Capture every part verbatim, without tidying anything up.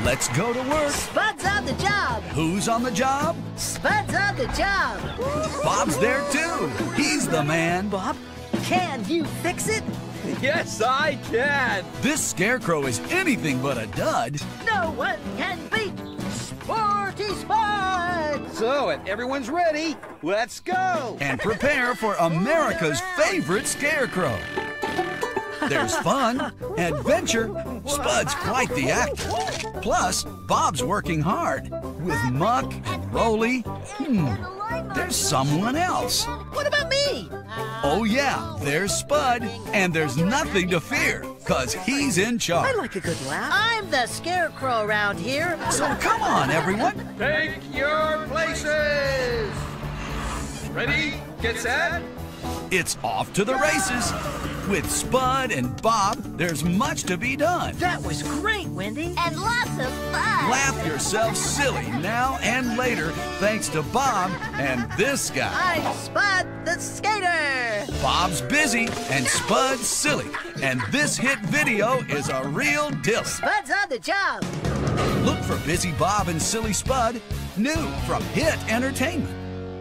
Let's go to work. Spud's on the job. Who's on the job? Spud's on the job. Bob's there too. He's the man. Bob, can you fix it? Yes, I can. This scarecrow is anything but a dud. No one can beat Sporty Spud. So, if everyone's ready, let's go. And prepare for America's favorite scarecrow. There's fun, adventure. Spud's quite the actor. Plus, Bob's working hard with Muck and Rolly. Hmm, there's someone else. What about me? Oh yeah, there's Spud, and there's nothing to fear, cause he's in I charge. like a good laugh. I'm the scarecrow around here. So come on, everyone. Take your places. Ready, get set. It's off to the races. With Spud and Bob, there's much to be done. That was great, Wendy. And lots of fun. Laugh yourself silly now and later, thanks to Bob and this guy. I'm Spud the Skater. Bob's busy and Spud's silly, and this hit video is a real deal. Spud's on the job. Look for Busy Bob and Silly Spud, new from Hit Entertainment.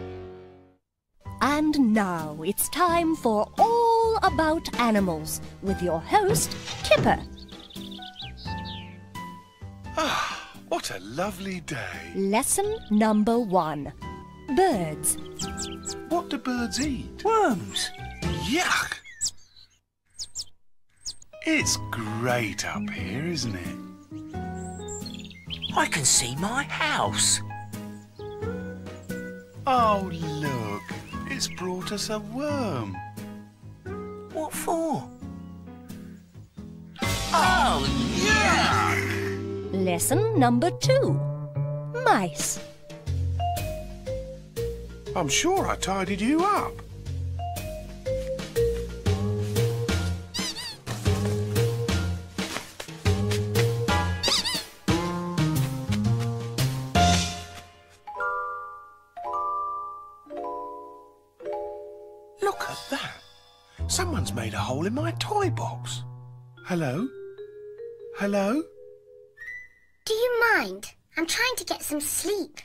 And now it's time for All About Animals with your host, Kipper. Ah, what a lovely day. Lesson number one. Birds. What do birds eat? Worms. Yuck! It's great up here, isn't it? I can see my house. Oh, look. It's brought us a worm. What for? Oh, yuck! Lesson number two. Mice. I'm sure I tidied you up. Look at that. Someone's made a hole in my toy box. Hello? Hello? Do you mind? I'm trying to get some sleep.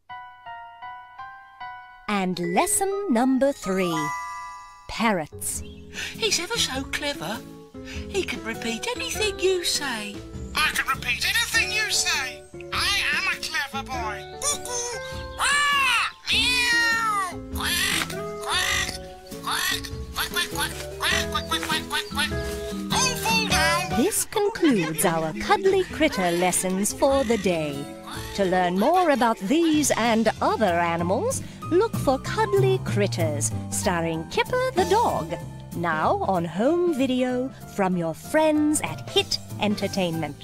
And lesson number three. Parrots. He's ever so clever. He can repeat anything you say. I can repeat anything you say. I am a clever boy. Cuckoo! Ah! Meow! Quack! Quack! Quack! Quack! Quack! Quack! Quack! Quack! Quack! Quack! Quack! Quack! Don't fall down! This concludes our cuddly critter lessons for the day. To learn more about these and other animals, look for Cuddly Critters, starring Kipper the dog. Now on home video from your friends at Hit Entertainment.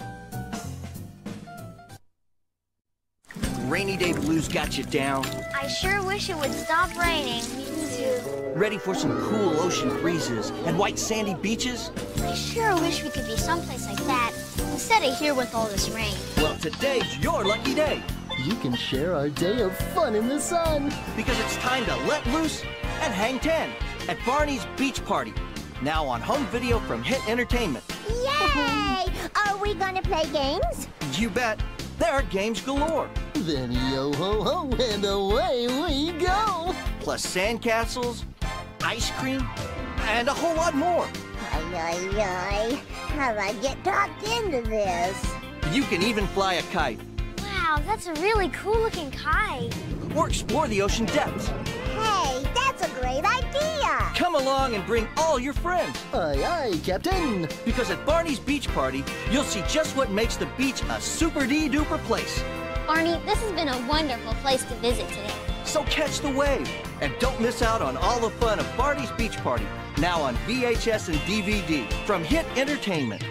Rainy day blues got you down. I sure wish it would stop raining. Me too. Ready for some cool ocean breezes and white sandy beaches? I sure wish we could be someplace like that instead of here with all this rain. Well, today's your lucky day. You can share our day of fun in the sun. Because it's time to let loose and hang ten at Barney's Beach Party. Now on home video from Hit Entertainment. Yay! Are we gonna play games? You bet. There are games galore. Then yo-ho-ho and away we go. Plus sandcastles, ice cream, and a whole lot more. Ay, ay, ay. How'd I get talked into this? You can even fly a kite Wow, that's a really cool-looking kite. or explore the ocean depths. Hey, that's a great idea! Come along and bring all your friends. Aye, aye, Captain. Because at Barney's Beach Party, you'll see just what makes the beach a super-dee-duper place. Barney, this has been a wonderful place to visit today. So catch the wave and don't miss out on all the fun of Barney's Beach Party. Now on V H S and D V D from Hit Entertainment.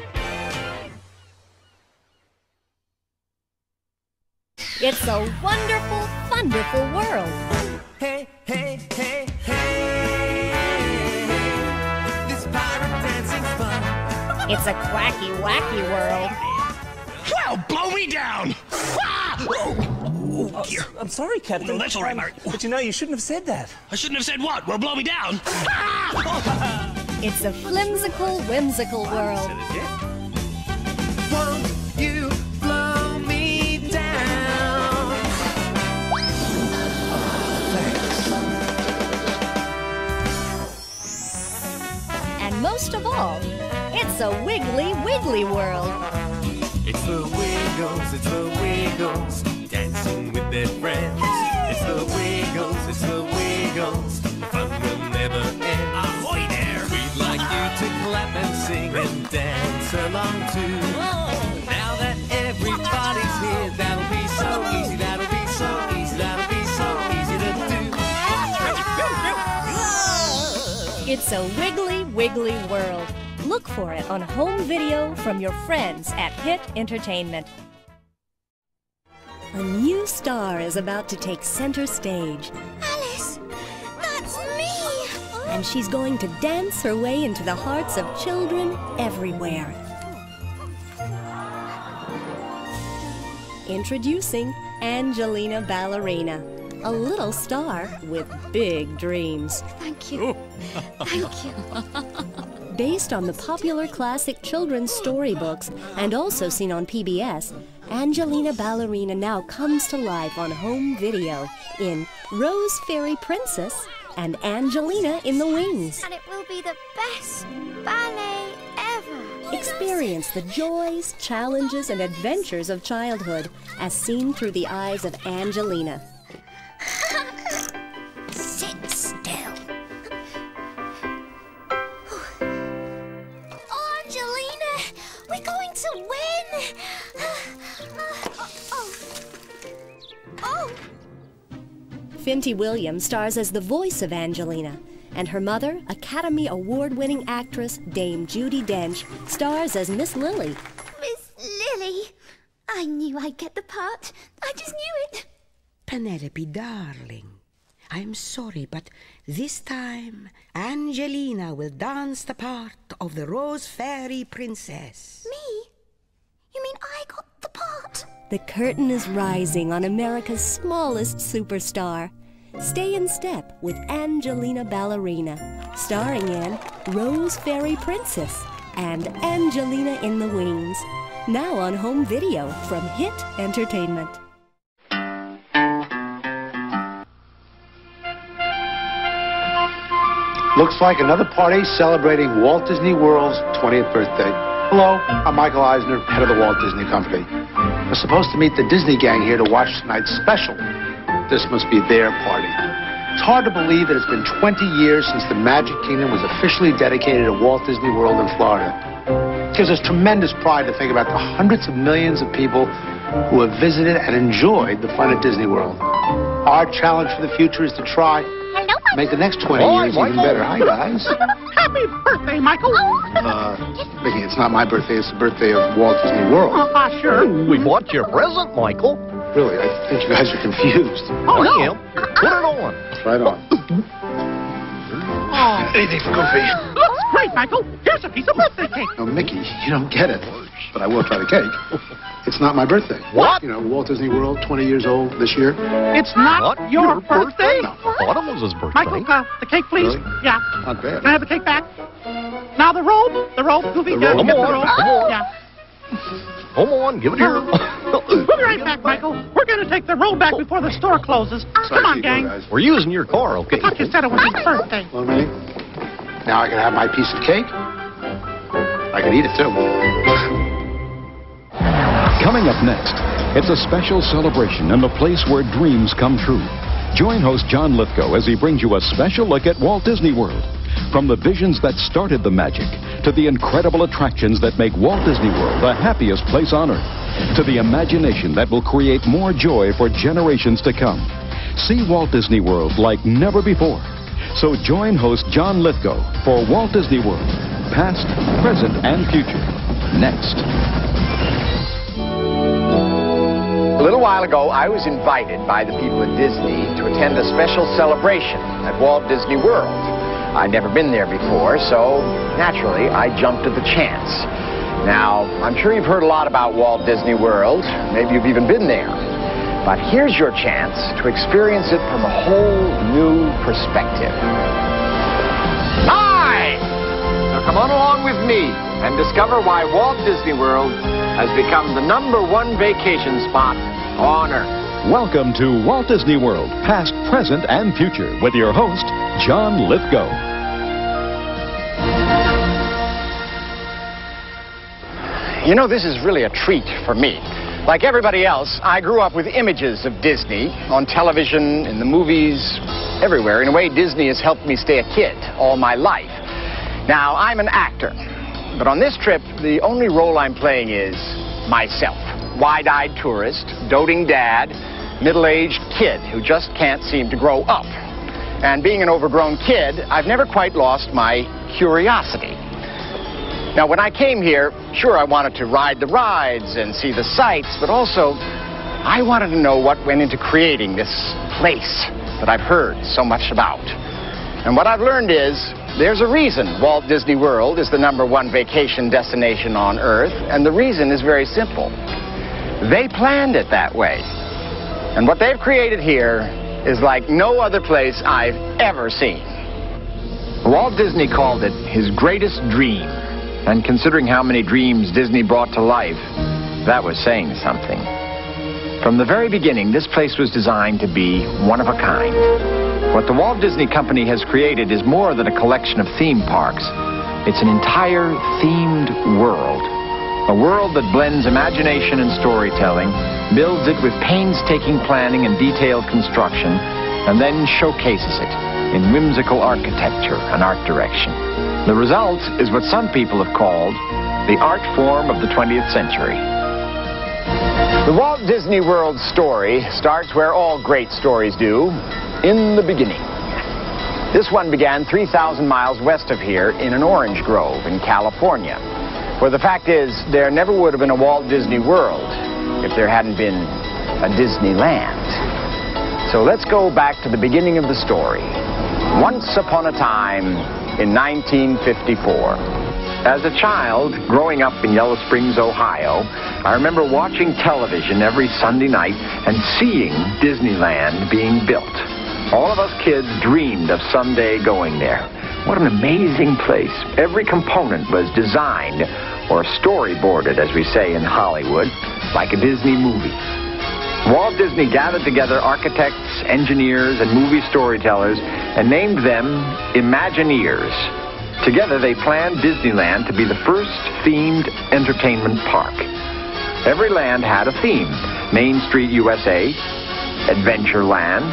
It's a wonderful, wonderful world. Hey, hey, hey, hey. This pirate dancing's fun. It's a quacky, wacky world. Well, blow me down! Ah! Oh, oh, dear. I'm sorry, Captain. No, that's all right, Mark. But you know, you shouldn't have said that. I shouldn't have said what? Well, blow me down. Ah! It's a flimsical, whimsical world. Won't you blow me most of all, it's a wiggly, wiggly world. It's the Wiggles, it's the Wiggles, dancing with their friends. It's the Wiggles, it's the Wiggles, fun will never end. Ahoy there! We'd like you to clap and sing and dance along too. Now that everybody's here, that'll be so easy, that'll be so easy, that'll be so easy to do. It's a wiggly, wiggly world. Look for it on home video from your friends at Hit Entertainment. A new star is about to take center stage. Alice, that's me! And she's going to dance her way into the hearts of children everywhere. Introducing Angelina Ballerina, a little star with big dreams. Thank you. Thank you. Based on the popular classic children's storybooks and also seen on P B S, Angelina Ballerina now comes to life on home video in Rose Fairy Princess and Angelina in the Wings. And it will be the best ballet ever. Experience the joys, challenges, and adventures of childhood as seen through the eyes of Angelina. Sit still. Oh, Angelina, we're going to win. Oh. Oh. Finty Williams stars as the voice of Angelina, and her mother, Academy Award-winning actress Dame Judi Dench, stars as Miss Lily. Miss Lily, I knew I'd get the part. I just knew it. Penelope, darling, I'm sorry, but this time Angelina will dance the part of the Rose Fairy Princess. Me? You mean I got the part? The curtain is rising on America's smallest superstar. Stay in step with Angelina Ballerina, starring in Rose Fairy Princess and Angelina in the Wings. Now on home video from Hit Entertainment. Looks like another party celebrating Walt Disney World's twentieth birthday. Hello, I'm Michael Eisner, head of the Walt Disney Company. We're supposed to meet the Disney gang here to watch tonight's special. This must be their party. It's hard to believe that it's been twenty years since the Magic Kingdom was officially dedicated to Walt Disney World in Florida. It gives us tremendous pride to think about the hundreds of millions of people who have visited and enjoyed the fun at Disney World. Our challenge for the future is to try to make the next twenty Hi, years even Michael. better. Hi, guys. Happy birthday, Michael. Uh, Mickey, it's not my birthday, it's the birthday of Walt Disney World. Ah, uh, sure. We bought your present, Michael. Really, I think you guys are confused. Oh, no. Put it on. Right on. Oh. Anything for Goofy. Looks great, Michael. Here's a piece of birthday cake. No, Mickey, you don't get it. But I will try the cake. It's not my birthday. What? You know, Walt Disney World, twenty years old this year. It's not What? your, Your birthday? No. Thought it was his birthday. Michael, uh, the cake, please. Really? Yeah. Not bad. Can I have the cake back? Now the robe. The robe, Goofy. The yeah, robe. get Come the on, robe. come on. Yeah. Come on, give it here. We'll be right back, Michael. We're going to take the robe back before the store closes. Come on, gang. We're using your car, okay? I thought you said it was his birthday. Well, Minnie, now I can have my piece of cake. I can eat it, too. Coming up next, it's a special celebration in the place where dreams come true. Join host John Lithgow as he brings you a special look at Walt Disney World. From the visions that started the magic, to the incredible attractions that make Walt Disney World the happiest place on earth, to the imagination that will create more joy for generations to come. See Walt Disney World like never before. So join host John Lithgow for Walt Disney World, past, present, and future. Next. A little while ago, I was invited by the people at Disney to attend a special celebration at Walt Disney World. I'd never been there before, so naturally, I jumped at the chance. Now, I'm sure you've heard a lot about Walt Disney World. Maybe you've even been there. But here's your chance to experience it from a whole new perspective. Hi! So come on along with me and discover why Walt Disney World has become the number one vacation spot on Earth. Welcome to Walt Disney World, past, present, and future, with your host, John Lithgow. You know, this is really a treat for me. Like everybody else, I grew up with images of Disney on television, in the movies, everywhere. In a way, Disney has helped me stay a kid all my life. Now, I'm an actor, but on this trip, the only role I'm playing is myself. Wide-eyed tourist, doting dad, middle-aged kid who just can't seem to grow up. And being an overgrown kid, I've never quite lost my curiosity. Now, when I came here, sure, I wanted to ride the rides and see the sights, but also I wanted to know what went into creating this place that I've heard so much about. And what I've learned is there's a reason Walt Disney World is the number one vacation destination on Earth, and the reason is very simple. They planned it that way. And what they've created here is like no other place I've ever seen. Walt Disney called it his greatest dream. And considering how many dreams Disney brought to life, that was saying something. From the very beginning, this place was designed to be one of a kind. What the Walt Disney Company has created is more than a collection of theme parks. It's an entire themed world. A world that blends imagination and storytelling, builds it with painstaking planning and detailed construction, and then showcases it in whimsical architecture and art direction. The result is what some people have called the art form of the twentieth century. The Walt Disney World story starts where all great stories do, in the beginning. This one began three thousand miles west of here in an orange grove in California, where the fact is there never would have been a Walt Disney World if there hadn't been a Disneyland. So let's go back to the beginning of the story. Once upon a time, in nineteen fifty-four. As a child, growing up in Yellow Springs, Ohio, I remember watching television every Sunday night and seeing Disneyland being built. All of us kids dreamed of someday going there. What an amazing place. Every component was designed, or storyboarded, as we say in Hollywood, like a Disney movie. Walt Disney gathered together architects, engineers, and movie storytellers and named them Imagineers. Together, they planned Disneyland to be the first themed entertainment park. Every land had a theme. Main Street U S A, Adventureland,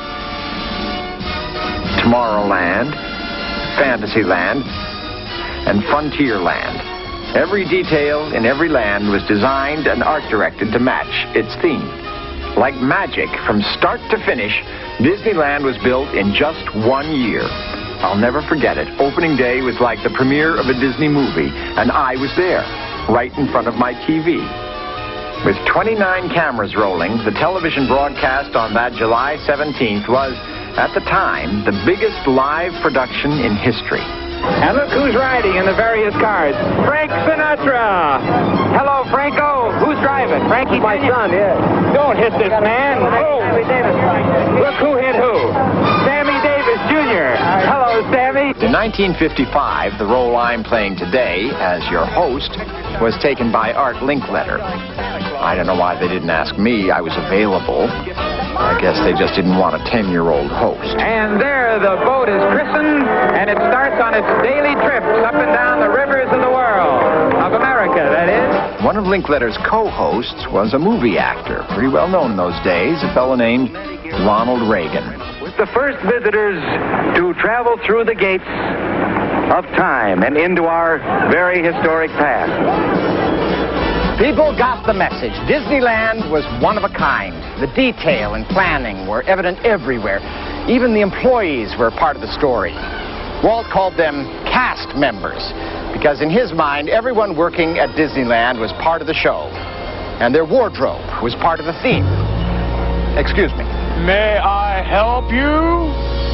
Tomorrowland, Fantasyland, and Frontierland. Every detail in every land was designed and art-directed to match its theme. Like magic, from start to finish, Disneyland was built in just one year. I'll never forget it. Opening day was like the premiere of a Disney movie, and I was there, right in front of my T V. With twenty-nine cameras rolling, the television broadcast on that July seventeenth was, at the time, the biggest live production in history. And look who's riding in the various cars. Frank Sinatra. Hello, Franco. Who's driving? Frankie, my son, yes. Don't hit this man. Oh. Look who hit who. Sammy Davis, Junior Hello, Sammy. In nineteen fifty-five, the role I'm playing today as your host was taken by Art Linkletter. I don't know why they didn't ask me. I was available. I guess they just didn't want a ten-year-old host. And there the boat is christened, and it starts on its daily trips up and down the rivers of the world. Of America, that is. One of Linkletter's co-hosts was a movie actor, pretty well known in those days, a fellow named Ronald Reagan. With the first visitors to travel through the gates of time and into our very historic past. People got the message. Disneyland was one of a kind. The detail and planning were evident everywhere. Even the employees were part of the story. Walt called them cast members because in his mind, everyone working at Disneyland was part of the show. And their wardrobe was part of the theme. Excuse me. May I help you?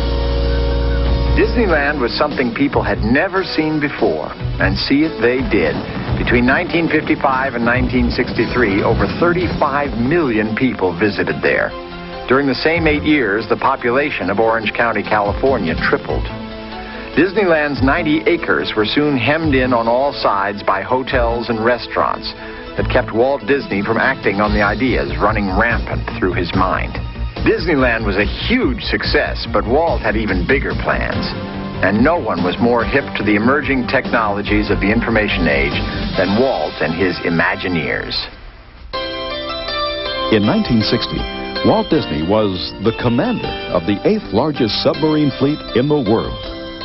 Disneyland was something people had never seen before, and see it they did. Between nineteen fifty-five and nineteen sixty-three, over thirty-five million people visited there. During the same eight years, the population of Orange County, California tripled. Disneyland's ninety acres were soon hemmed in on all sides by hotels and restaurants that kept Walt Disney from acting on the ideas running rampant through his mind. Disneyland was a huge success, but Walt had even bigger plans. And no one was more hip to the emerging technologies of the information age than Walt and his Imagineers. In nineteen sixty, Walt Disney was the commander of the eighth largest submarine fleet in the world.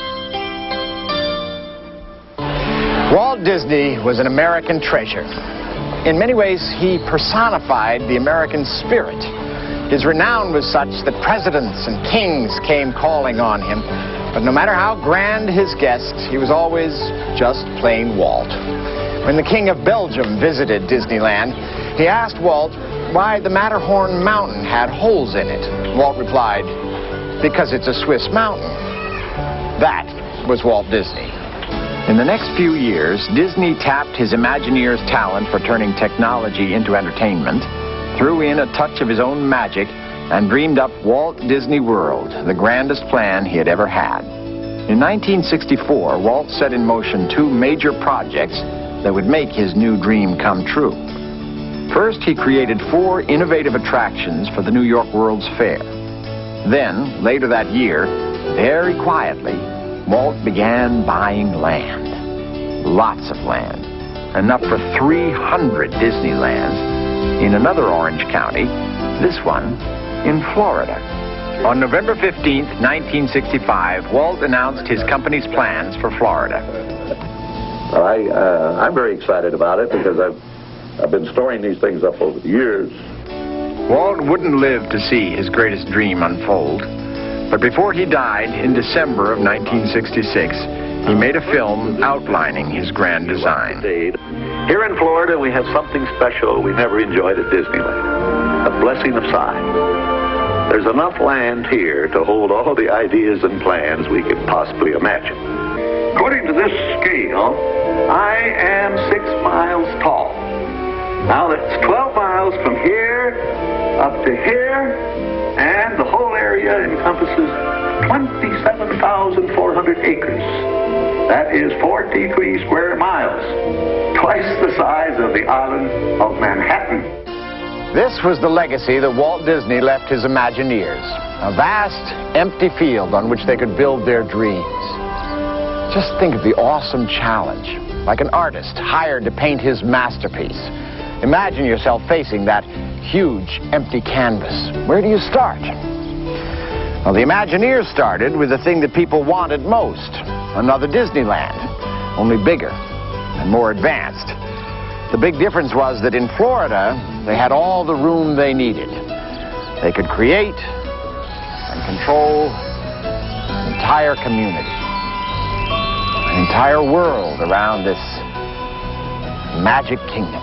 Walt Disney was an American treasure. In many ways, he personified the American spirit. His renown was such that presidents and kings came calling on him. But no matter how grand his guest, he was always just plain Walt. When the King of Belgium visited Disneyland, he asked Walt why the Matterhorn mountain had holes in it. Walt replied, "Because it's a Swiss mountain." That was Walt Disney. In the next few years, Disney tapped his Imagineers' talent for turning technology into entertainment, threw in a touch of his own magic, and dreamed up Walt Disney World, the grandest plan he had ever had. In nineteen sixty-four, Walt set in motion two major projects that would make his new dream come true. First, he created four innovative attractions for the New York World's Fair. Then, later that year, very quietly, Walt began buying land. Lots of land. Enough for three hundred Disneylands in another Orange County, this one in Florida. On November fifteenth, nineteen sixty-five, Walt announced his company's plans for Florida. Well, I, uh, I'm very excited about it because I've, I've been storing these things up over the years. Walt wouldn't live to see his greatest dream unfold. But before he died in December of nineteen sixty-six, he made a film outlining his grand design. Here in Florida, we have something special we never enjoyed at Disneyland, a blessing of size. There's enough land here to hold all the ideas and plans we could possibly imagine. According to this scale, I am six miles tall. Now that's twelve miles from here up to here, and the whole area encompasses twenty-seven thousand four hundred acres. That is forty-three square miles, twice the size of the island of Manhattan. This was the legacy that Walt Disney left his Imagineers, a vast, empty field on which they could build their dreams. Just think of the awesome challenge, like an artist hired to paint his masterpiece. Imagine yourself facing that huge, empty canvas. Where do you start? Well, the Imagineers started with the thing that people wanted most, another Disneyland, only bigger and more advanced. The big difference was that in Florida, they had all the room they needed. They could create and control an entire community, an entire world around this magic kingdom.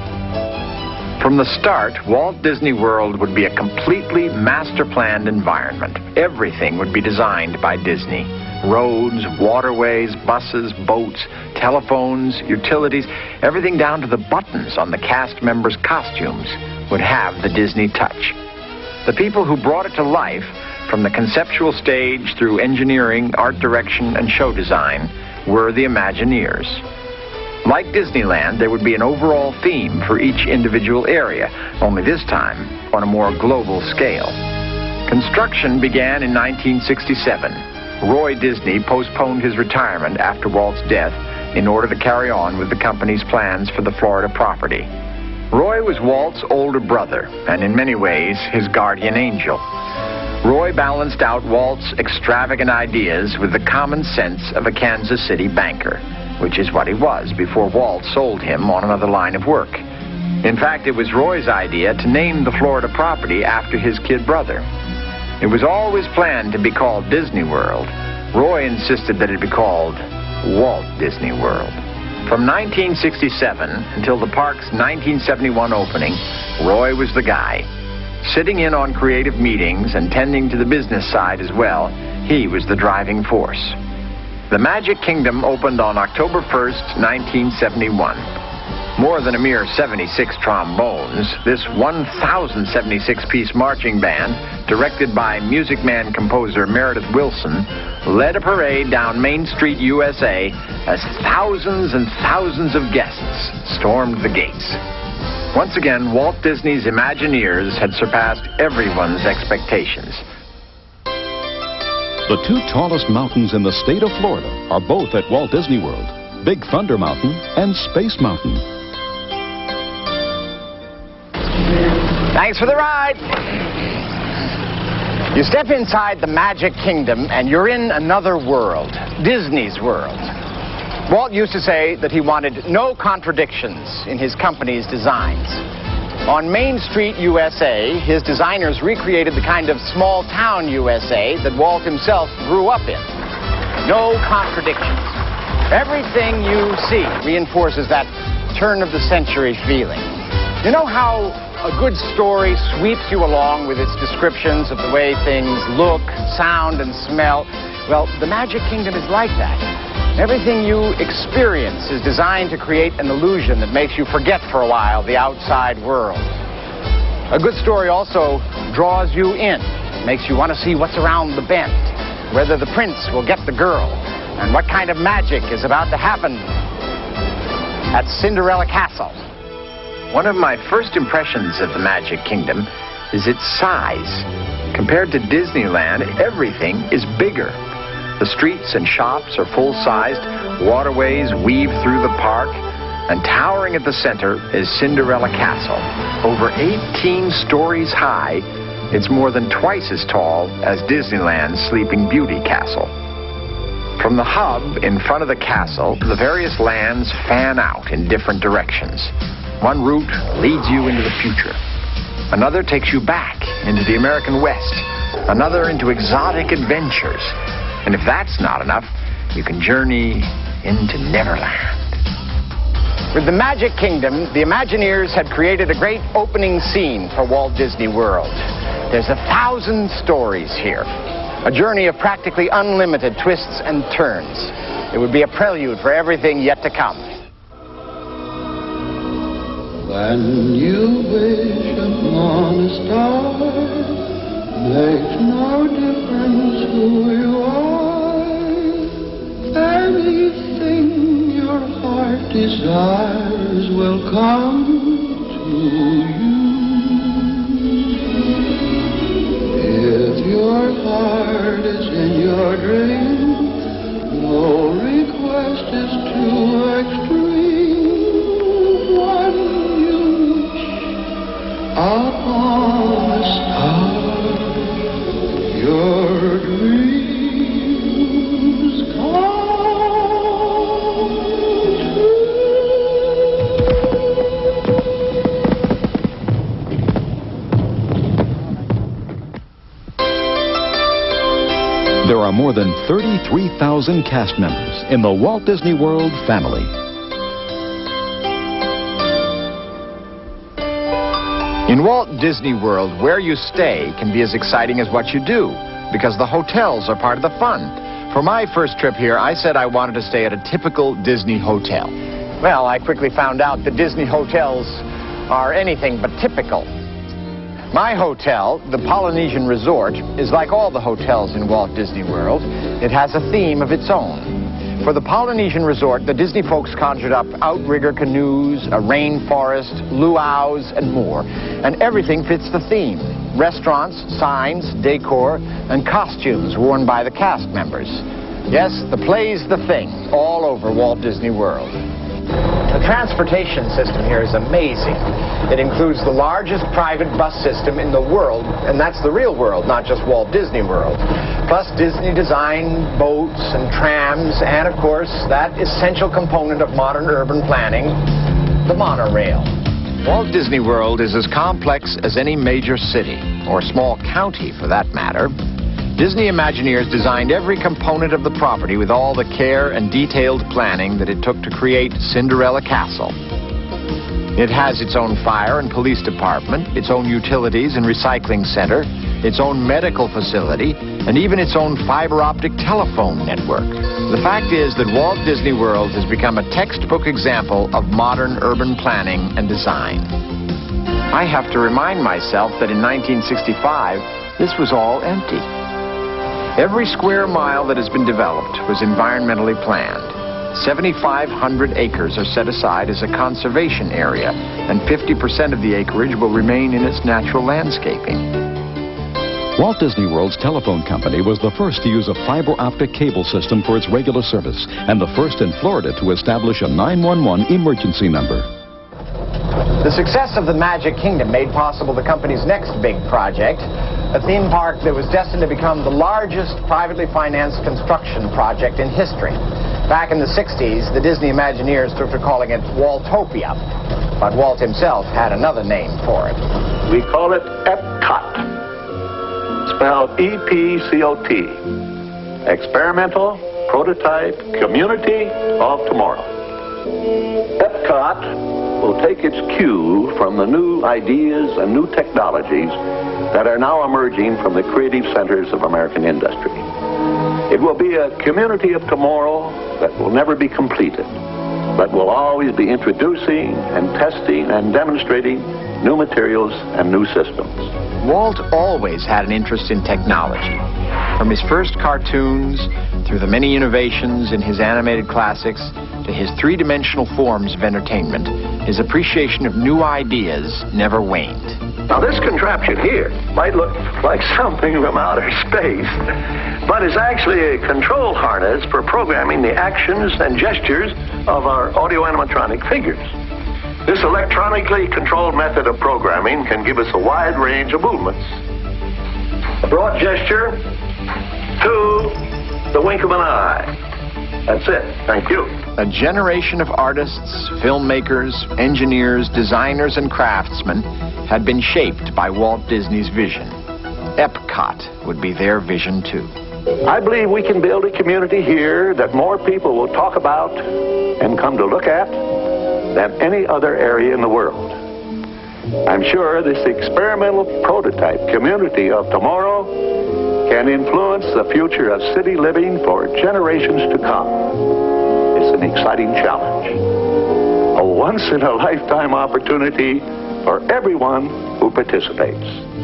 From the start, Walt Disney World would be a completely master-planned environment. Everything would be designed by Disney. Roads, waterways, buses, boats, telephones, utilities, everything down to the buttons on the cast members' costumes would have the Disney touch. The people who brought it to life, from the conceptual stage through engineering, art direction, and show design, were the Imagineers. Like Disneyland, there would be an overall theme for each individual area, only this time on a more global scale. Construction began in nineteen sixty-seven. Roy Disney postponed his retirement after Walt's death in order to carry on with the company's plans for the Florida property. Roy was Walt's older brother, and in many ways, his guardian angel. Roy balanced out Walt's extravagant ideas with the common sense of a Kansas City banker, which is what he was before Walt sold him on another line of work. In fact, it was Roy's idea to name the Florida property after his kid brother. It was always planned to be called Disney World. Roy insisted that it be called Walt Disney World. From nineteen sixty-seven until the park's nineteen seventy-one opening, Roy was the guy. Sitting in on creative meetings and tending to the business side as well, he was the driving force. The Magic Kingdom opened on October first, nineteen seventy-one. More than a mere seventy-six trombones, this one thousand seventy-six piece marching band, directed by Music Man composer Meredith Willson, led a parade down Main Street, U S A, as thousands and thousands of guests stormed the gates. Once again, Walt Disney's Imagineers had surpassed everyone's expectations. The two tallest mountains in the state of Florida are both at Walt Disney World, Big Thunder Mountain and Space Mountain. Thanks for the ride. You step inside the Magic Kingdom and you're in another world, Disney's world. Walt used to say that he wanted no contradictions in his company's designs. On Main Street, U S A, his designers recreated the kind of small-town U S A that Walt himself grew up in. No contradictions. Everything you see reinforces that turn-of-the-century feeling. You know how a good story sweeps you along with its descriptions of the way things look, sound, and smell? Well, the Magic Kingdom is like that. Everything you experience is designed to create an illusion that makes you forget for a while the outside world. A good story also draws you in, makes you want to see what's around the bend, whether the prince will get the girl, and what kind of magic is about to happen at Cinderella Castle. One of my first impressions of the Magic Kingdom is its size. Compared to Disneyland, everything is bigger. The streets and shops are full-sized, waterways weave through the park, and towering at the center is Cinderella Castle. Over eighteen stories high, it's more than twice as tall as Disneyland's Sleeping Beauty Castle. From the hub in front of the castle, the various lands fan out in different directions. One route leads you into the future. Another takes you back into the American West. Another into exotic adventures. And if that's not enough, you can journey into Neverland. With the Magic Kingdom, the Imagineers had created a great opening scene for Walt Disney World. There's a thousand stories here. A journey of practically unlimited twists and turns. It would be a prelude for everything yet to come. When you wish upon a star, makes no difference who you are. Anything your heart desires will come to you. If your heart is in your dream, no request is too extreme. Upon a star, your dreams come There are more than thirty-three thousand cast members in the Walt Disney World family. In Walt Disney World, where you stay can be as exciting as what you do, because the hotels are part of the fun. For my first trip here, I said I wanted to stay at a typical Disney hotel. Well, I quickly found out that Disney hotels are anything but typical. My hotel, the Polynesian Resort, is like all the hotels in Walt Disney World. It has a theme of its own. For the Polynesian Resort, the Disney folks conjured up outrigger canoes, a rainforest, luau's, and more. And everything fits the theme. Restaurants, signs, decor, and costumes worn by the cast members. Yes, the play's the thing, all over Walt Disney World. The transportation system here is amazing. It includes the largest private bus system in the world, and that's the real world, not just Walt Disney World. Plus Disney-designed boats and trams, and of course, that essential component of modern urban planning, the monorail. Walt Disney World is as complex as any major city, or small county for that matter. Disney Imagineers designed every component of the property with all the care and detailed planning that it took to create Cinderella Castle. It has its own fire and police department, its own utilities and recycling center, its own medical facility, and even its own fiber optic telephone network. The fact is that Walt Disney World has become a textbook example of modern urban planning and design. I have to remind myself that in nineteen sixty-five, this was all empty. Every square mile that has been developed was environmentally planned. seventy-five hundred acres are set aside as a conservation area, and fifty percent of the acreage will remain in its natural landscaping. Walt Disney World's telephone company was the first to use a fiber optic cable system for its regular service, and the first in Florida to establish a nine one one emergency number. The success of the Magic Kingdom made possible the company's next big project, a theme park that was destined to become the largest privately financed construction project in history. Back in the sixties, the Disney Imagineers took to calling it Waltopia, but Walt himself had another name for it. We call it Epcot, spelled E P C O T, Experimental Prototype Community of Tomorrow. Epcot will take its cue from the new ideas and new technologies that are now emerging from the creative centers of American industry. It will be a community of tomorrow that will never be completed, but will always be introducing and testing and demonstrating new materials and new systems. Walt always had an interest in technology. From his first cartoons, through the many innovations in his animated classics, to his three-dimensional forms of entertainment, his appreciation of new ideas never waned. Now, this contraption here might look like something from outer space, but it's actually a control harness for programming the actions and gestures of our audio-animatronic figures. This electronically controlled method of programming can give us a wide range of movements. A broad gesture to the wink of an eye. That's it. Thank you. A generation of artists, filmmakers, engineers, designers, and craftsmen had been shaped by Walt Disney's vision. Epcot would be their vision, too. I believe we can build a community here that more people will talk about and come to look at than any other area in the world. I'm sure this experimental prototype community of tomorrow can influence the future of city living for generations to come. It's an exciting challenge, a once-in-a-lifetime opportunity for everyone who participates.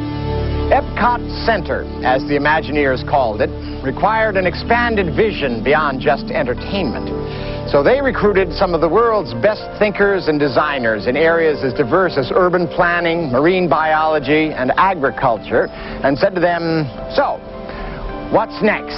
Epcot Center, as the Imagineers called it, required an expanded vision beyond just entertainment. So they recruited some of the world's best thinkers and designers in areas as diverse as urban planning, marine biology, and agriculture, and said to them, so, what's next?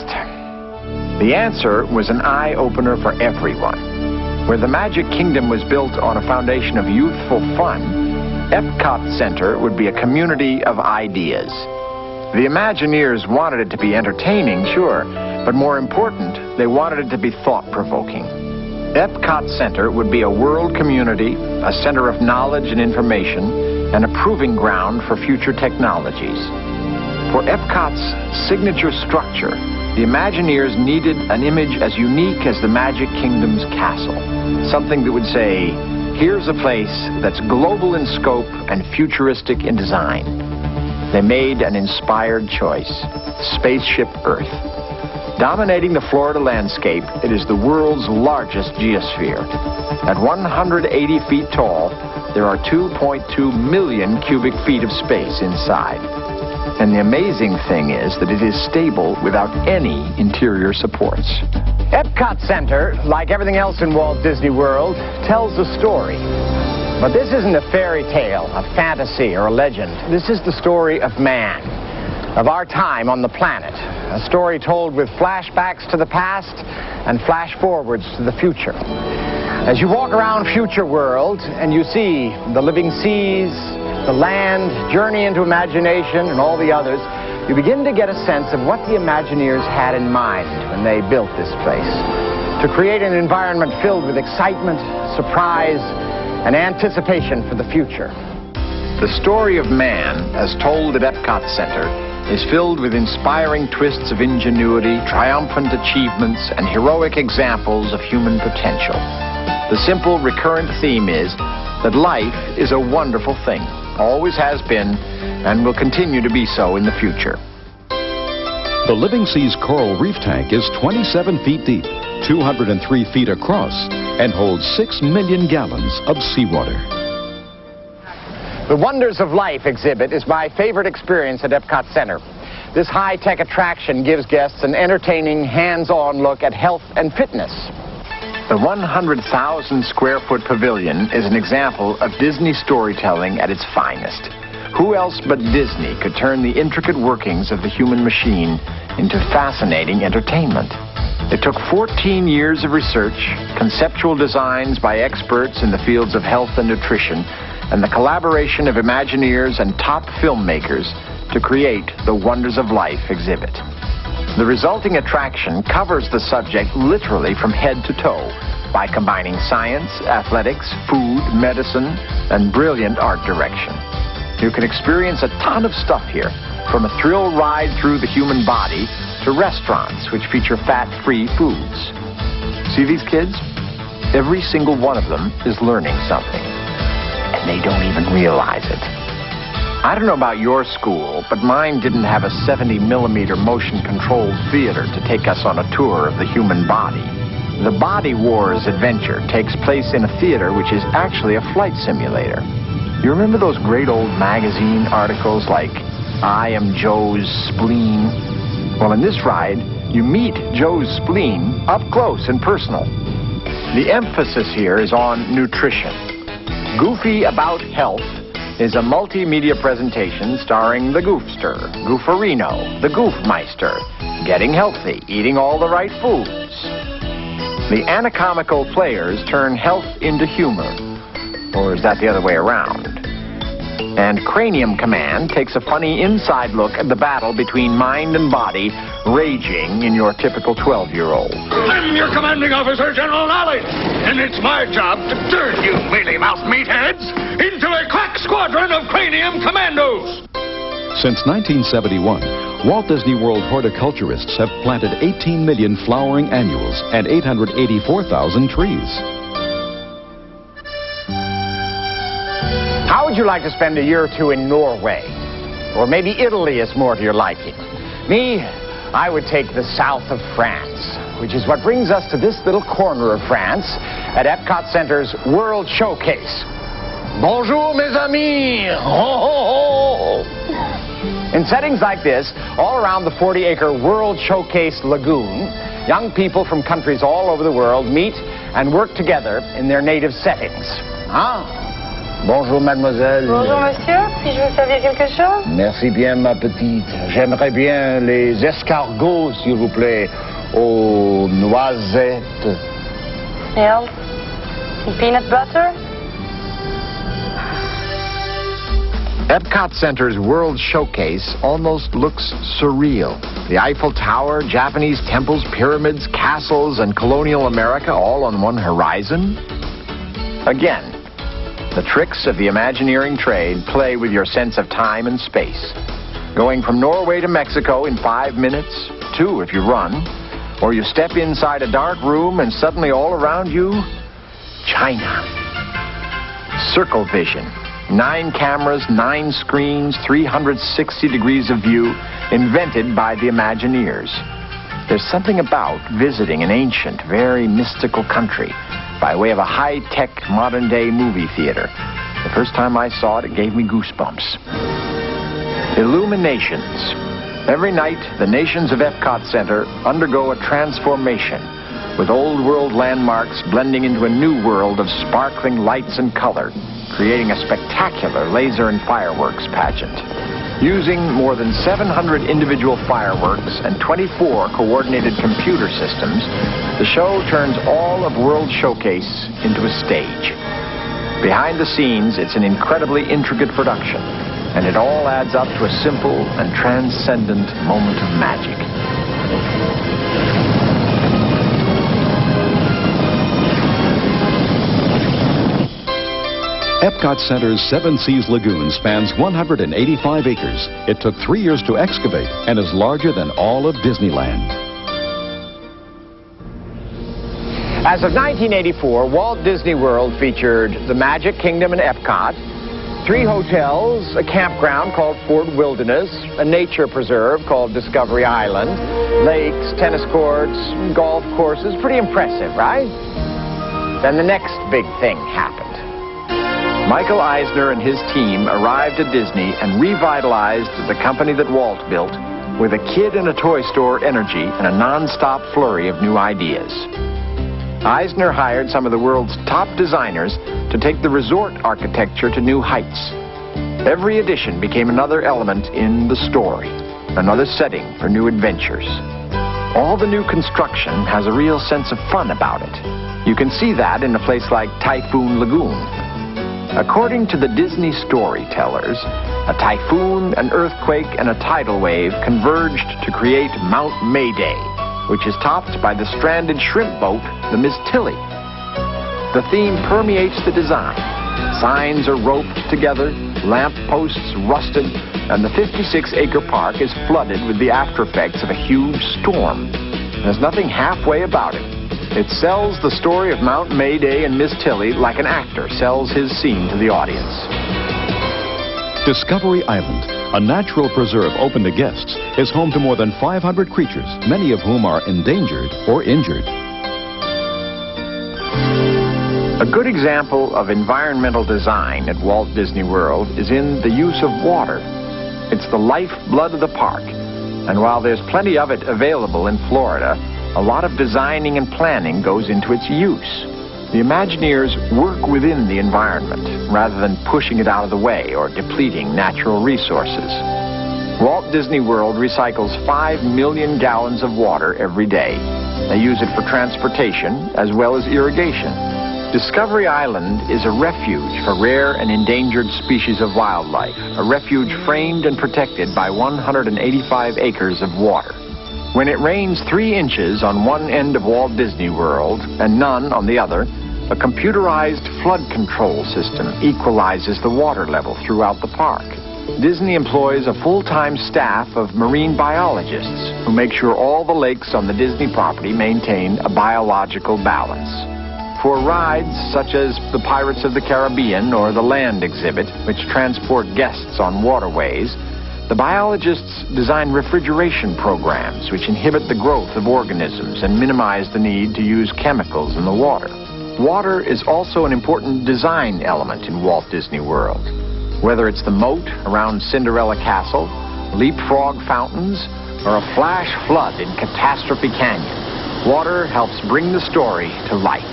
The answer was an eye-opener for everyone. Where the Magic Kingdom was built on a foundation of youthful fun, Epcot Center would be a community of ideas. The Imagineers wanted it to be entertaining, sure, but more important, they wanted it to be thought-provoking. Epcot Center would be a world community, a center of knowledge and information, and a proving ground for future technologies. For Epcot's signature structure, the Imagineers needed an image as unique as the Magic Kingdom's castle. Something that would say, here's a place that's global in scope and futuristic in design. They made an inspired choice, Spaceship Earth. Dominating the Florida landscape, it is the world's largest geosphere. At one hundred eighty feet tall, there are two point two million cubic feet of space inside. And the amazing thing is that it is stable without any interior supports. Epcot Center, like everything else in Walt Disney World, tells a story. But this isn't a fairy tale, a fantasy, or a legend. This is the story of man, of our time on the planet. A story told with flashbacks to the past and flash forwards to the future. As you walk around Future World and you see the living seas, the land, Journey into Imagination, and all the others, you begin to get a sense of what the Imagineers had in mind when they built this place. To create an environment filled with excitement, surprise, and anticipation for the future. The story of man, as told at Epcot Center, is filled with inspiring twists of ingenuity, triumphant achievements, and heroic examples of human potential. The simple, recurrent theme is that life is a wonderful thing, always has been, and will continue to be so in the future. The Living Seas Coral Reef Tank is twenty-seven feet deep, two hundred three feet across, and holds six million gallons of seawater. The Wonders of Life exhibit is my favorite experience at Epcot Center. This high-tech attraction gives guests an entertaining, hands-on look at health and fitness. The one hundred thousand square foot pavilion is an example of Disney storytelling at its finest. Who else but Disney could turn the intricate workings of the human machine into fascinating entertainment? It took fourteen years of research, conceptual designs by experts in the fields of health and nutrition, and the collaboration of Imagineers and top filmmakers to create the Wonders of Life exhibit. The resulting attraction covers the subject literally from head to toe by combining science, athletics, food, medicine, and brilliant art direction. You can experience a ton of stuff here, from a thrill ride through the human body to restaurants which feature fat-free foods. See these kids? Every single one of them is learning something, and they don't even realize it. I don't know about your school, but mine didn't have a seventy millimeter motion-controlled theater to take us on a tour of the human body. The Body Wars adventure takes place in a theater which is actually a flight simulator. You remember those great old magazine articles like I Am Joe's Spleen? Well, in this ride, you meet Joe's spleen up close and personal. The emphasis here is on nutrition. Goofy About Health is a multimedia presentation starring the Goofster, Gooferino, the Goofmeister, getting healthy, eating all the right foods. The anatomical players turn health into humor. Or is that the other way around? And Cranium Command takes a funny inside look at the battle between mind and body raging in your typical twelve-year-old. I'm your commanding officer, General Knowledge, and it's my job to turn you mealy-mouthed meatheads into a crack squadron of Cranium Commandos. Since nineteen seventy-one, Walt Disney World horticulturists have planted eighteen million flowering annuals and eight hundred eighty-four thousand trees. How would you like to spend a year or two in Norway? Or maybe Italy is more to your liking. Me, I would take the south of France, which is what brings us to this little corner of France at Epcot Center's World Showcase. Bonjour, mes amis! Ho, ho, ho! In settings like this, all around the forty acre World Showcase Lagoon, young people from countries all over the world meet and work together in their native settings. Huh? Bonjour, mademoiselle. Bonjour, monsieur. Puis-je vous servir quelque chose? Merci bien, ma petite. J'aimerais bien les escargots, s'il vous plaît, aux noisettes. Milk. And peanut butter? Epcot Center's World Showcase almost looks surreal. The Eiffel Tower, Japanese temples, pyramids, castles, and colonial America all on one horizon. Again, the tricks of the Imagineering trade play with your sense of time and space. Going from Norway to Mexico in five minutes, two if you run, or you step inside a dark room and suddenly all around you, China. Circle Vision. Nine cameras, nine screens, three hundred sixty degrees of view, invented by the Imagineers. There's something about visiting an ancient, very mystical country by way of a high-tech, modern-day movie theater. The first time I saw it, it gave me goosebumps. Illuminations. Every night, the nations of Epcot Center undergo a transformation, with old world landmarks blending into a new world of sparkling lights and color, creating a spectacular laser and fireworks pageant. Using more than seven hundred individual fireworks and twenty-four coordinated computer systems, the show turns all of World Showcase into a stage. Behind the scenes, it's an incredibly intricate production, and it all adds up to a simple and transcendent moment of magic. Epcot Center's Seven Seas Lagoon spans one hundred eighty-five acres. It took three years to excavate and is larger than all of Disneyland. As of nineteen eighty-four, Walt Disney World featured the Magic Kingdom in Epcot, three hotels, a campground called Ford Wilderness, a nature preserve called Discovery Island, lakes, tennis courts, golf courses. Pretty impressive, right? Then the next big thing happened. Michael Eisner and his team arrived at Disney and revitalized the company that Walt built with a kid in a toy store energy and a non-stop flurry of new ideas. Eisner hired some of the world's top designers to take the resort architecture to new heights. Every edition became another element in the story, another setting for new adventures. All the new construction has a real sense of fun about it. You can see that in a place like Typhoon Lagoon. According to the Disney storytellers, a typhoon, an earthquake, and a tidal wave converged to create Mount Mayday, which is topped by the stranded shrimp boat, the Miss Tilly. The theme permeates the design. Signs are roped together, lamp posts rusted, and the fifty-six acre park is flooded with the aftereffects of a huge storm. There's nothing halfway about it. It sells the story of Mount Mayday and Miss Tilly like an actor sells his scene to the audience. Discovery Island, a natural preserve open to guests, is home to more than five hundred creatures, many of whom are endangered or injured. A good example of environmental design at Walt Disney World is in the use of water. It's the lifeblood of the park, and while there's plenty of it available in Florida, a lot of designing and planning goes into its use. The Imagineers work within the environment rather than pushing it out of the way or depleting natural resources. Walt Disney World recycles five million gallons of water every day. They use it for transportation as well as irrigation. Discovery Island is a refuge for rare and endangered species of wildlife, a refuge framed and protected by one hundred eighty-five acres of water. When it rains three inches on one end of Walt Disney World and none on the other, a computerized flood control system equalizes the water level throughout the park. Disney employs a full-time staff of marine biologists who make sure all the lakes on the Disney property maintain a biological balance. For rides such as the Pirates of the Caribbean or the Land exhibit, which transport guests on waterways, the biologists design refrigeration programs which inhibit the growth of organisms and minimize the need to use chemicals in the water. Water is also an important design element in Walt Disney World. Whether it's the moat around Cinderella Castle, leapfrog fountains, or a flash flood in Catastrophe Canyon, water helps bring the story to life.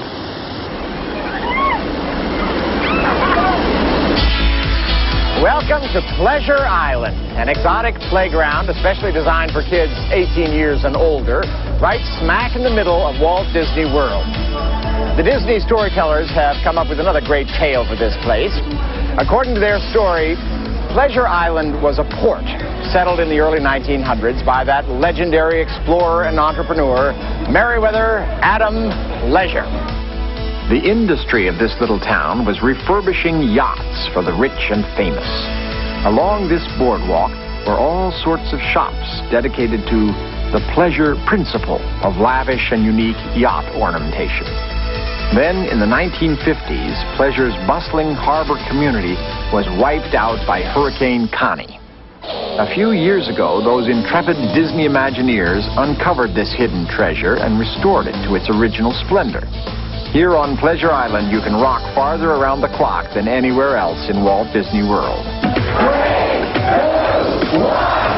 Welcome to Pleasure Island, an exotic playground especially designed for kids eighteen years and older, right smack in the middle of Walt Disney World. The Disney storytellers have come up with another great tale for this place. According to their story, Pleasure Island was a port settled in the early nineteen hundreds by that legendary explorer and entrepreneur, Meriwether Adam Leisure. The industry of this little town was refurbishing yachts for the rich and famous. Along this boardwalk were all sorts of shops dedicated to the pleasure principle of lavish and unique yacht ornamentation. Then, in the nineteen fifties, Pleasure's bustling harbor community was wiped out by Hurricane Connie. A few years ago, those intrepid Disney Imagineers uncovered this hidden treasure and restored it to its original splendor. Here on Pleasure Island, you can rock farther around the clock than anywhere else in Walt Disney World. Three, two, one.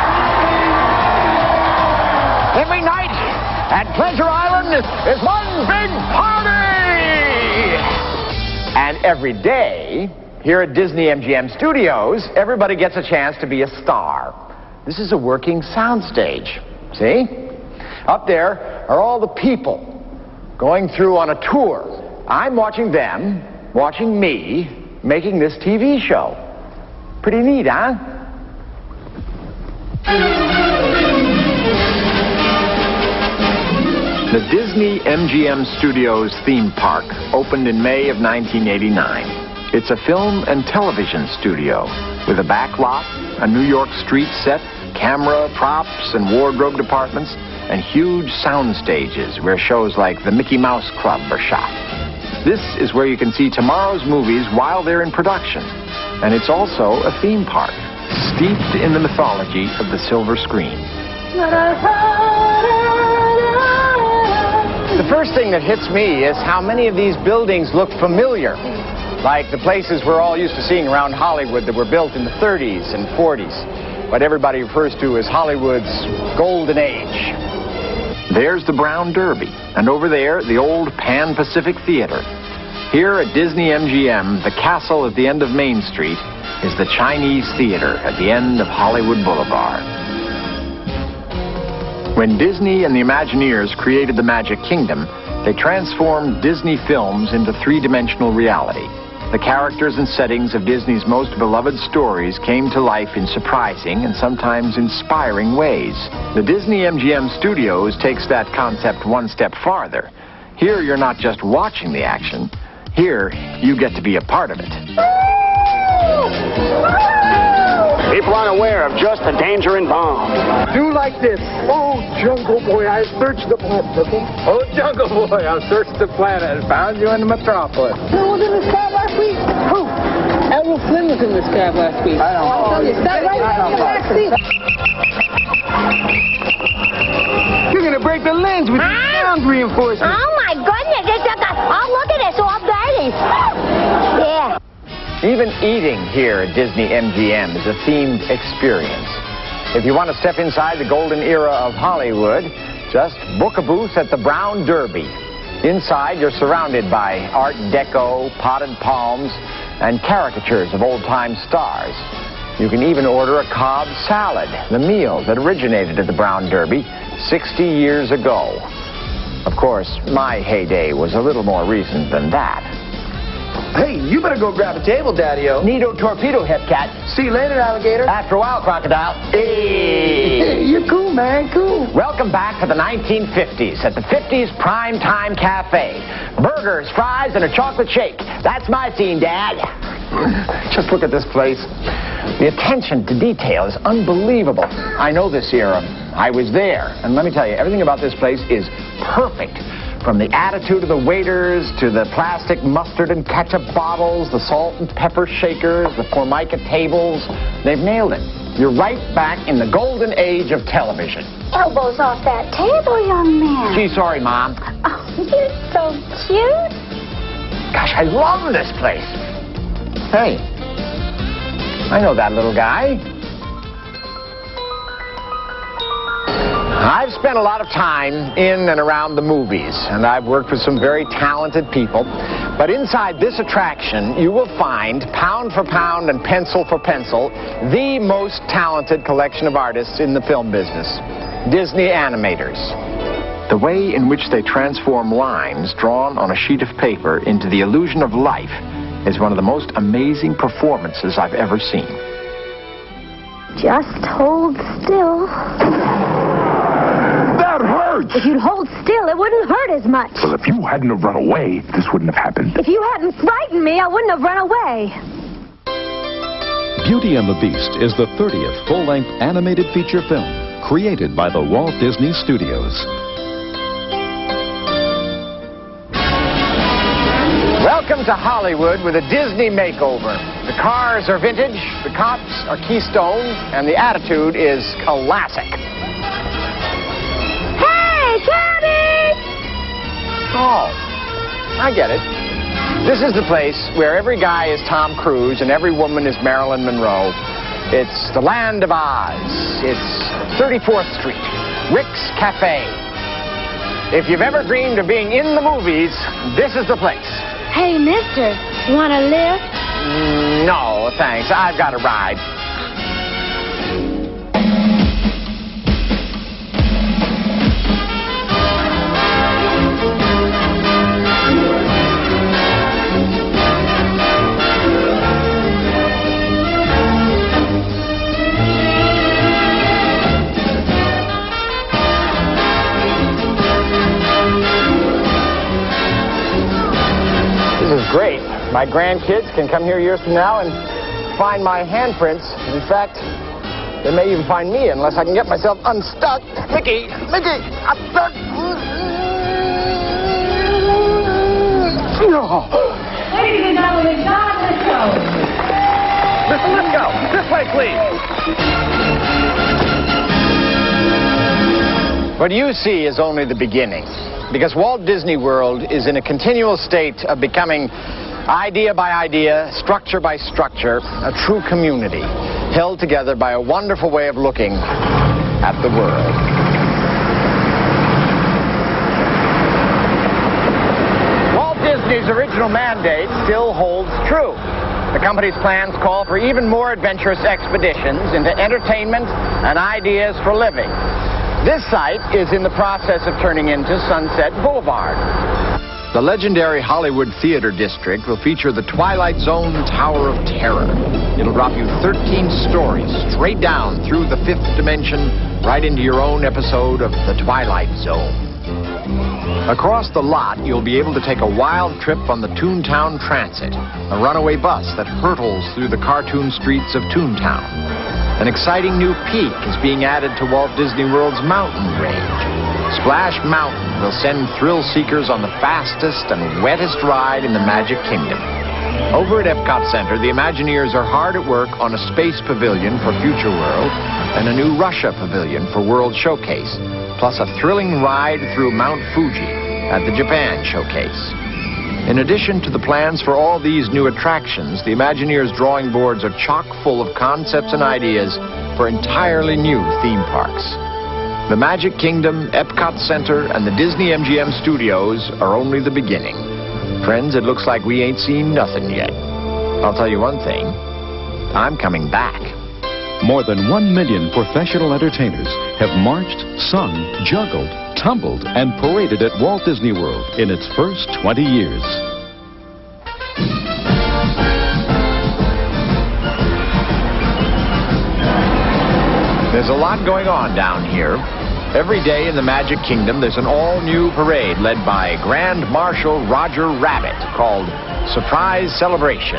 Every night at Pleasure Island is one big party! And every day, here at Disney M G M Studios, everybody gets a chance to be a star. This is a working soundstage. See? Up there are all the people going through on a tour. I'm watching them, watching me, making this T V show. Pretty neat, huh? The Disney M G M Studios theme park opened in May of nineteen eighty-nine. It's a film and television studio with a back lot, a New York street set, camera, props, and wardrobe departments, and huge sound stages where shows like the Mickey Mouse Club are shot. This is where you can see tomorrow's movies while they're in production. And it's also a theme park, steeped in the mythology of the silver screen. The first thing that hits me is how many of these buildings look familiar, like the places we're all used to seeing around Hollywood that were built in the thirties and forties, what everybody refers to as Hollywood's golden age. There's the Brown Derby, and over there, the old Pan Pacific Theater. Here at Disney M G M, the castle at the end of Main Street, is the Chinese Theater at the end of Hollywood Boulevard. When Disney and the Imagineers created the Magic Kingdom, they transformed Disney films into three-dimensional reality. The characters and settings of Disney's most beloved stories came to life in surprising and sometimes inspiring ways. The Disney M G M Studios takes that concept one step farther. Here, you're not just watching the action. Here, you get to be a part of it. People aren't aware of just the danger in bombs. Do like this. Oh, Jungle Boy, I searched the planet. Oh, Jungle Boy, I've searched the planet and found you in the metropolis. Who was in the sky last week? Who? Errol Flynn was in the sky last week. I don't know. Oh, you sat right in the back seat. You're going to break the lens with the sound reinforcement. Oh, my goodness. It's like a, oh, look at this, all dirty. Yeah. Even eating here at Disney M G M is a themed experience. If you want to step inside the golden era of Hollywood, just book a booth at the Brown Derby. Inside, you're surrounded by Art Deco, potted palms, and caricatures of old-time stars. You can even order a Cobb salad, the meal that originated at the Brown Derby sixty years ago. Of course, my heyday was a little more recent than that. Hey, you better go grab a table, Daddy-O. Neato torpedo, hip cat. See you later, alligator. After a while, crocodile. Hey! You're cool, man, cool. Welcome back to the nineteen fifties at the fifties Prime Time Cafe. Burgers, fries, and a chocolate shake. That's my scene, Dad. Just look at this place. The attention to detail is unbelievable. I know this era. I was there. And let me tell you, everything about this place is perfect. From the attitude of the waiters to the plastic mustard and ketchup bottles, the salt and pepper shakers, the formica tables, they've nailed it. You're right back in the golden age of television. Elbows off that table, young man. Gee, sorry, Mom. Oh, you're so cute. Gosh, I love this place. Hey, I know that little guy. I've spent a lot of time in and around the movies, and I've worked with some very talented people. But inside this attraction, you will find, pound for pound and pencil for pencil, the most talented collection of artists in the film business, Disney animators. The way in which they transform lines drawn on a sheet of paper into the illusion of life is one of the most amazing performances I've ever seen. Just hold still. That hurts! If you'd hold still, it wouldn't hurt as much. Well, if you hadn't have run away, this wouldn't have happened. If you hadn't frightened me, I wouldn't have run away. Beauty and the Beast is the thirtieth full-length animated feature film created by the Walt Disney Studios. Welcome to Hollywood with a Disney makeover. The cars are vintage, the cops are Keystone, and the attitude is classic. Hey, Cabby! Oh, I get it. This is the place where every guy is Tom Cruise and every woman is Marilyn Monroe. It's the Land of Oz. It's thirty-fourth Street, Rick's Cafe. If you've ever dreamed of being in the movies, this is the place. Hey, mister, want a lift? Mm, no, thanks. I've got a ride. This is great. My grandkids can come here years from now and find my handprints. In fact, they may even find me unless I can get myself unstuck. Mickey, Mickey, I'm stuck. Ladies and gentlemen, John Lithgow. Mister Lithgow, this way, please. What you see is only the beginning, because Walt Disney World is in a continual state of becoming, idea by idea, structure by structure, a true community, held together by a wonderful way of looking at the world. Walt Disney's original mandate still holds true. The company's plans call for even more adventurous expeditions into entertainment and ideas for living. This site is in the process of turning into Sunset Boulevard. The legendary Hollywood Theater District will feature the Twilight Zone Tower of Terror. It'll drop you thirteen stories straight down through the fifth dimension, right into your own episode of The Twilight Zone. Across the lot, you'll be able to take a wild trip on the Toontown Transit, a runaway bus that hurtles through the cartoon streets of Toontown. An exciting new peak is being added to Walt Disney World's mountain range. Splash Mountain will send thrill seekers on the fastest and wettest ride in the Magic Kingdom. Over at Epcot Center, the Imagineers are hard at work on a space pavilion for Future World and a new Russia pavilion for World Showcase, plus a thrilling ride through Mount Fuji at the Japan Showcase. In addition to the plans for all these new attractions, the Imagineers' drawing boards are chock full of concepts and ideas for entirely new theme parks. The Magic Kingdom, Epcot Center, and the Disney M G M Studios are only the beginning. Friends, it looks like we ain't seen nothing yet. I'll tell you one thing, I'm coming back. More than one million professional entertainers have marched, sung, juggled, tumbled, and paraded at Walt Disney World in its first twenty years. There's a lot going on down here. Every day in the Magic Kingdom, there's an all-new parade led by Grand Marshal Roger Rabbit called Surprise Celebration.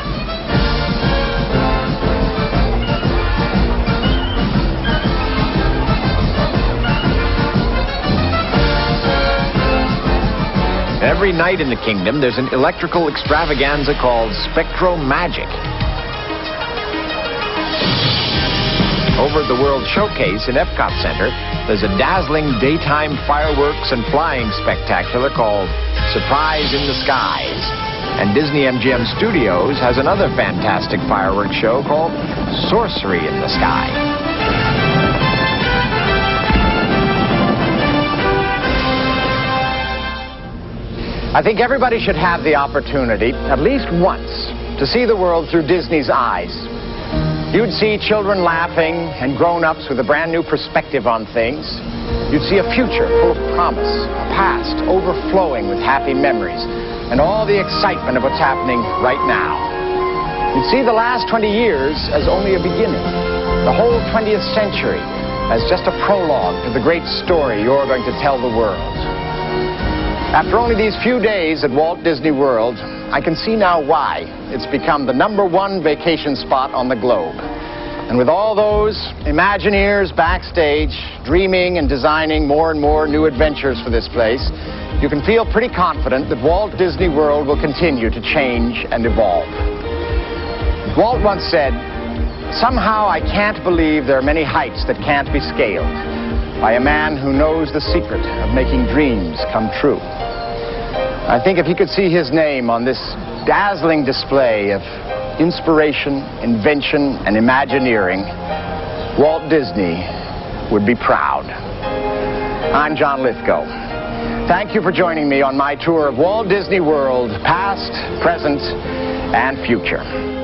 Every night in the kingdom, there's an electrical extravaganza called Spectro Magic. Over at the World Showcase in Epcot Center, there's a dazzling daytime fireworks and flying spectacular called Surprise in the Skies. And Disney M G M Studios has another fantastic fireworks show called Sorcery in the Sky. I think everybody should have the opportunity, at least once, to see the world through Disney's eyes. You'd see children laughing and grown-ups with a brand new perspective on things. You'd see a future full of promise, a past overflowing with happy memories, and all the excitement of what's happening right now. You'd see the last twenty years as only a beginning, the whole twentieth century as just a prologue to the great story you're going to tell the world. After only these few days at Walt Disney World, I can see now why it's become the number one vacation spot on the globe. And with all those Imagineers backstage, dreaming and designing more and more new adventures for this place, you can feel pretty confident that Walt Disney World will continue to change and evolve. Walt once said, "Somehow I can't believe there are many heights that can't be scaled by a man who knows the secret of making dreams come true." I think if he could see his name on this dazzling display of inspiration, invention, and Imagineering, Walt Disney would be proud. I'm John Lithgow. Thank you for joining me on my tour of Walt Disney World, past, present, and future.